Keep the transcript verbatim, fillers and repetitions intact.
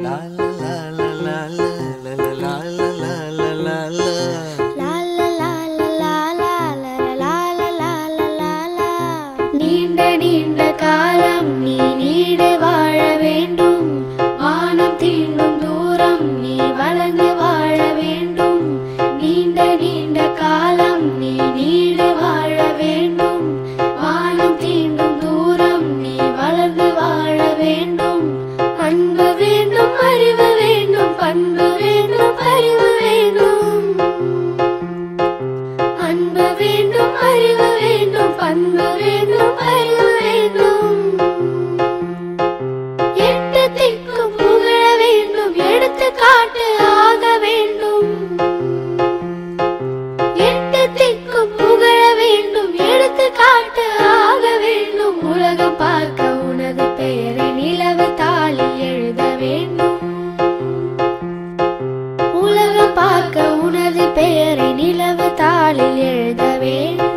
நீண்ட நீண்ட காலம் நீ நீடு வாழ வேண்டும். வானம் தீண்டும் தூரம் நீ வளர்ந்து வாழ வேண்டும். நீண்ட நீண்ட காலம் நீ நீடு வாழ வேண்டும். வானம் தீண்டும் தூரம் நீ வளர்ந்து வாழ வேண்டும். அன்பு வேண்டும், அறிவு வேண்டும், பண்பு வேண்டும், அறிவு வேண்டும். அன்பு வேண்டும், அறிவு வேண்டும், பண்பு வேண்டும், அறிவு வேண்டும். எட்டு திக்கும் புகழ வேண்டும், எடுத்து காட்டு ஆக வேண்டும். எட்டு திக்கும் புகழ வேண்டும், எடுத்து காட்டு ஆக வேண்டும். உலகம் பார்க்க உனது பெயரை நிலவு தாளில் எழுத வேண்டும். உலகம் பார்க்க உனது பெயரை நிலவு தாளில் எழுத வேண்டும்.